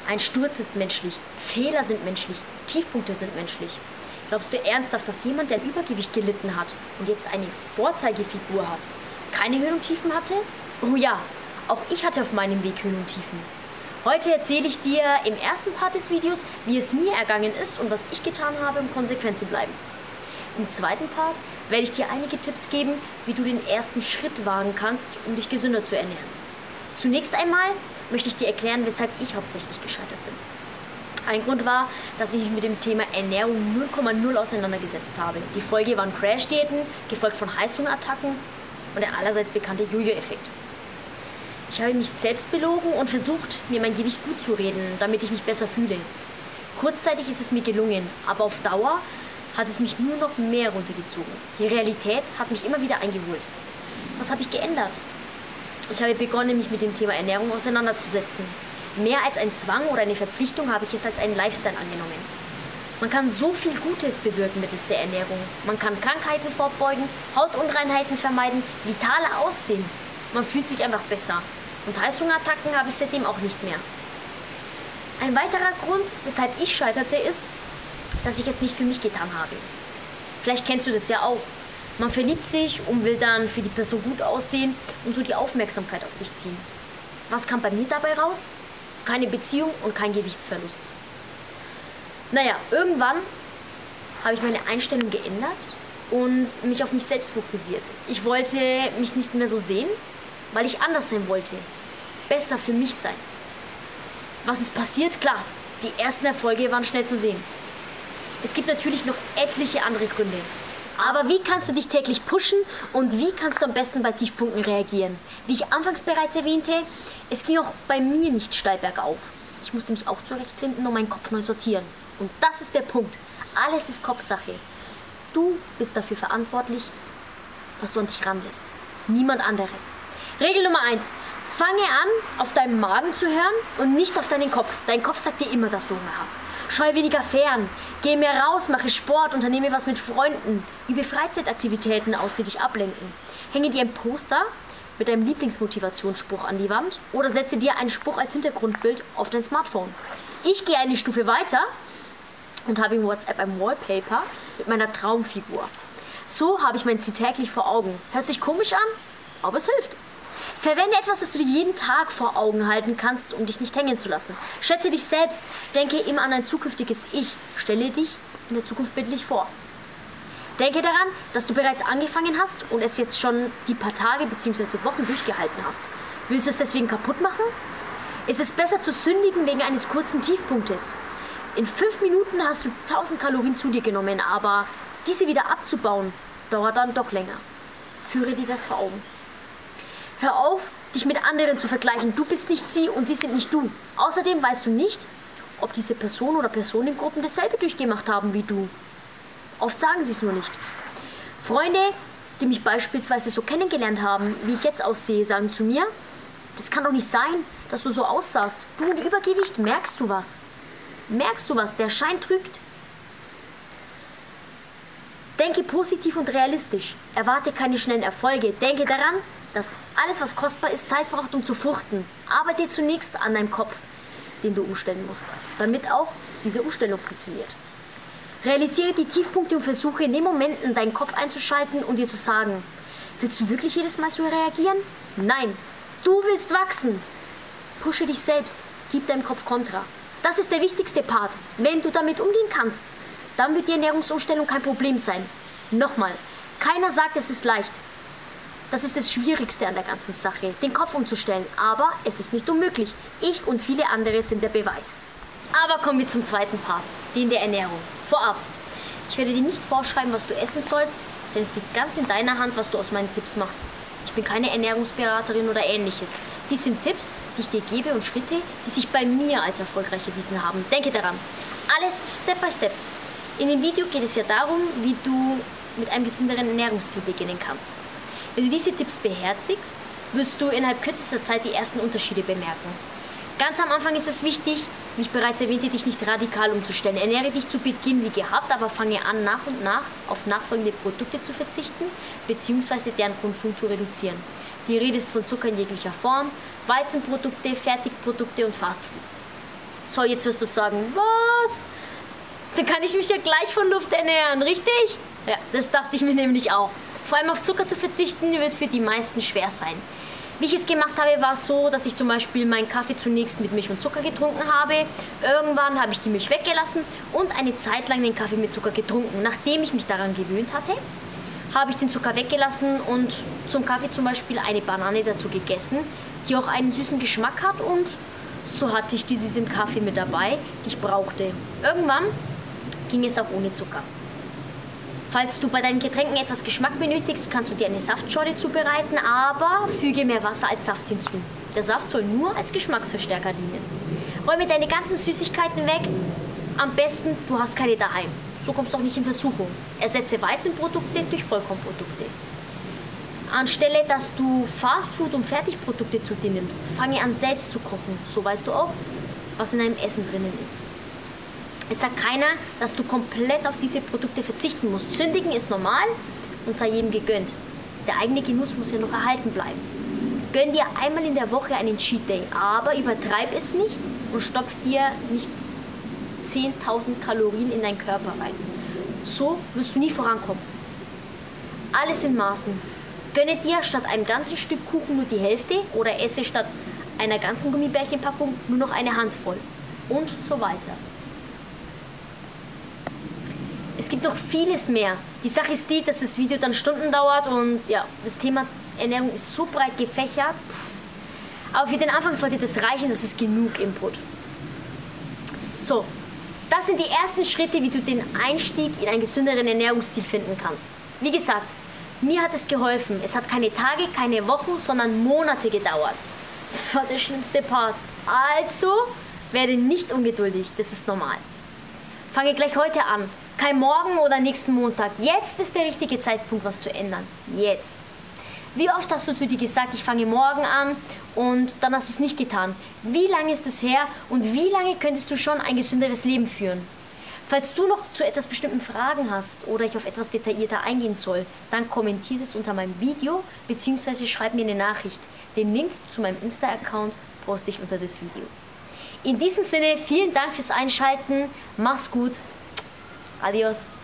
Ein Sturz ist menschlich, Fehler sind menschlich, Tiefpunkte sind menschlich. Glaubst du ernsthaft, dass jemand, der Übergewicht gelitten hat und jetzt eine Vorzeigefigur hat, keine Höhen und Tiefen hatte? Oh ja, auch ich hatte auf meinem Weg Höhen und Tiefen. Heute erzähle ich dir im ersten Part des Videos, wie es mir ergangen ist und was ich getan habe, um konsequent zu bleiben. Im zweiten Part werde ich dir einige Tipps geben, wie du den ersten Schritt wagen kannst, um dich gesünder zu ernähren. Zunächst einmal möchte ich dir erklären, weshalb ich hauptsächlich gescheitert bin. Ein Grund war, dass ich mich mit dem Thema Ernährung 0,0 auseinandergesetzt habe. Die Folge waren Crash-Diäten, gefolgt von Heißhungerattacken und der allerseits bekannte Jojo-Effekt. Ich habe mich selbst belogen und versucht, mir mein Gewicht gut zu reden, damit ich mich besser fühle. Kurzzeitig ist es mir gelungen, aber auf Dauer hat es mich nur noch mehr runtergezogen. Die Realität hat mich immer wieder eingeholt. Was habe ich geändert? Ich habe begonnen, mich mit dem Thema Ernährung auseinanderzusetzen. Mehr als ein Zwang oder eine Verpflichtung habe ich es als einen Lifestyle angenommen. Man kann so viel Gutes bewirken mittels der Ernährung. Man kann Krankheiten vorbeugen, Hautunreinheiten vermeiden, vitaler aussehen. Man fühlt sich einfach besser. Und Heißhungerattacken habe ich seitdem auch nicht mehr. Ein weiterer Grund, weshalb ich scheiterte, ist, dass ich es nicht für mich getan habe. Vielleicht kennst du das ja auch. Man verliebt sich und will dann für die Person gut aussehen und so die Aufmerksamkeit auf sich ziehen. Was kam bei mir dabei raus? Keine Beziehung und kein Gewichtsverlust. Naja, irgendwann habe ich meine Einstellung geändert und mich auf mich selbst fokussiert. Ich wollte mich nicht mehr so sehen, weil ich anders sein wollte. Besser für mich sein. Was ist passiert? Klar, die ersten Erfolge waren schnell zu sehen. Es gibt natürlich noch etliche andere Gründe. Aber wie kannst du dich täglich pushen und wie kannst du am besten bei Tiefpunkten reagieren? Wie ich anfangs bereits erwähnte, es ging auch bei mir nicht steil bergauf. Ich musste mich auch zurechtfinden und meinen Kopf neu sortieren. Und das ist der Punkt. Alles ist Kopfsache. Du bist dafür verantwortlich, was du an dich ranlässt. Niemand anderes. Regel Nummer 1. Fange an, auf deinen Magen zu hören und nicht auf deinen Kopf. Dein Kopf sagt dir immer, dass du Hunger hast. Schau weniger fern, geh mehr raus, mache Sport, unternehme was mit Freunden, übe Freizeitaktivitäten aus, die dich ablenken. Hänge dir ein Poster mit deinem Lieblingsmotivationsspruch an die Wand oder setze dir einen Spruch als Hintergrundbild auf dein Smartphone. Ich gehe eine Stufe weiter und habe in WhatsApp ein Wallpaper mit meiner Traumfigur. So habe ich mein Ziel täglich vor Augen. Hört sich komisch an, aber es hilft. Verwende etwas, das du dir jeden Tag vor Augen halten kannst, um dich nicht hängen zu lassen. Schätze dich selbst, denke immer an ein zukünftiges Ich. Stelle dich in der Zukunft bildlich vor. Denke daran, dass du bereits angefangen hast und es jetzt schon die paar Tage bzw. Wochen durchgehalten hast. Willst du es deswegen kaputt machen? Ist es besser zu sündigen wegen eines kurzen Tiefpunktes? In 5 Minuten hast du 1000 Kalorien zu dir genommen, aber diese wieder abzubauen, dauert dann doch länger. Führe dir das vor Augen. Hör auf, dich mit anderen zu vergleichen. Du bist nicht sie und sie sind nicht du. Außerdem weißt du nicht, ob diese Person oder Personengruppen dasselbe durchgemacht haben wie du. Oft sagen sie es nur nicht. Freunde, die mich beispielsweise so kennengelernt haben, wie ich jetzt aussehe, sagen zu mir, das kann doch nicht sein, dass du so aussahst. Du und Übergewicht, merkst du was? Merkst du was? Der Schein trügt. Denke positiv und realistisch. Erwarte keine schnellen Erfolge. Denke daran, dass alles, was kostbar ist, Zeit braucht, um zu fruchten. Arbeite zunächst an deinem Kopf, den du umstellen musst, damit auch diese Umstellung funktioniert. Realisiere die Tiefpunkte und versuche in den Momenten, deinen Kopf einzuschalten und dir zu sagen, willst du wirklich jedes Mal so reagieren? Nein, du willst wachsen. Pushe dich selbst, gib deinem Kopf Kontra. Das ist der wichtigste Part. Wenn du damit umgehen kannst, dann wird die Ernährungsumstellung kein Problem sein. Nochmal, keiner sagt, es ist leicht. Das ist das Schwierigste an der ganzen Sache, den Kopf umzustellen. Aber es ist nicht unmöglich. Ich und viele andere sind der Beweis. Aber kommen wir zum zweiten Part, den der Ernährung. Vorab, ich werde dir nicht vorschreiben, was du essen sollst, denn es liegt ganz in deiner Hand, was du aus meinen Tipps machst. Ich bin keine Ernährungsberaterin oder ähnliches. Dies sind Tipps, die ich dir gebe und Schritte, die sich bei mir als erfolgreich erwiesen haben. Denke daran, alles Step by Step. In dem Video geht es ja darum, wie du mit einem gesünderen Ernährungsstil beginnen kannst. Wenn du diese Tipps beherzigst, wirst du innerhalb kürzester Zeit die ersten Unterschiede bemerken. Ganz am Anfang ist es wichtig, wie ich bereits erwähnte, dich nicht radikal umzustellen. Ernähre dich zu Beginn wie gehabt, aber fange an, nach und nach auf nachfolgende Produkte zu verzichten bzw. deren Konsum zu reduzieren. Die Rede ist von Zucker in jeglicher Form, Weizenprodukte, Fertigprodukte und Fastfood. So, jetzt wirst du sagen, was? Dann kann ich mich ja gleich von Luft ernähren, richtig? Ja, das dachte ich mir nämlich auch. Vor allem auf Zucker zu verzichten, wird für die meisten schwer sein. Wie ich es gemacht habe, war es so, dass ich zum Beispiel meinen Kaffee zunächst mit Milch und Zucker getrunken habe. Irgendwann habe ich die Milch weggelassen und eine Zeit lang den Kaffee mit Zucker getrunken. Nachdem ich mich daran gewöhnt hatte, habe ich den Zucker weggelassen und zum Kaffee zum Beispiel eine Banane dazu gegessen, die auch einen süßen Geschmack hat, und so hatte ich die Süße im Kaffee mit dabei, die ich brauchte. Irgendwann ging es auch ohne Zucker. Falls du bei deinen Getränken etwas Geschmack benötigst, kannst du dir eine Saftschorle zubereiten, aber füge mehr Wasser als Saft hinzu. Der Saft soll nur als Geschmacksverstärker dienen. Räume deine ganzen Süßigkeiten weg. Am besten, du hast keine daheim. So kommst du auch nicht in Versuchung. Ersetze Weizenprodukte durch Vollkornprodukte. Anstelle, dass du Fastfood und Fertigprodukte zu dir nimmst, fange an selbst zu kochen. So weißt du auch, was in deinem Essen drinnen ist. Es sagt keiner, dass du komplett auf diese Produkte verzichten musst. Sündigen ist normal und sei jedem gegönnt. Der eigene Genuss muss ja noch erhalten bleiben. Gönn dir einmal in der Woche einen Cheat Day, aber übertreib es nicht und stopf dir nicht 10.000 Kalorien in deinen Körper rein. So wirst du nie vorankommen. Alles in Maßen. Gönne dir statt einem ganzen Stück Kuchen nur die Hälfte oder esse statt einer ganzen Gummibärchenpackung nur noch eine Handvoll und so weiter. Es gibt noch vieles mehr. Die Sache ist die, dass das Video dann Stunden dauert und ja, das Thema Ernährung ist so breit gefächert. Aber für den Anfang sollte das reichen, das ist genug Input. So, das sind die ersten Schritte, wie du den Einstieg in einen gesünderen Ernährungsstil finden kannst. Wie gesagt, mir hat es geholfen. Es hat keine Tage, keine Wochen, sondern Monate gedauert. Das war der schlimmste Part. Also, werde nicht ungeduldig, das ist normal. Fange gleich heute an. Kein morgen oder nächsten Montag. Jetzt ist der richtige Zeitpunkt, was zu ändern. Jetzt. Wie oft hast du zu dir gesagt, ich fange morgen an und dann hast du es nicht getan? Wie lange ist es her und wie lange könntest du schon ein gesünderes Leben führen? Falls du noch zu etwas bestimmten Fragen hast oder ich auf etwas detaillierter eingehen soll, dann kommentiere es unter meinem Video bzw. schreib mir eine Nachricht. Den Link zu meinem Insta-Account poste ich unter das Video. In diesem Sinne, vielen Dank fürs Einschalten. Mach's gut. Adios.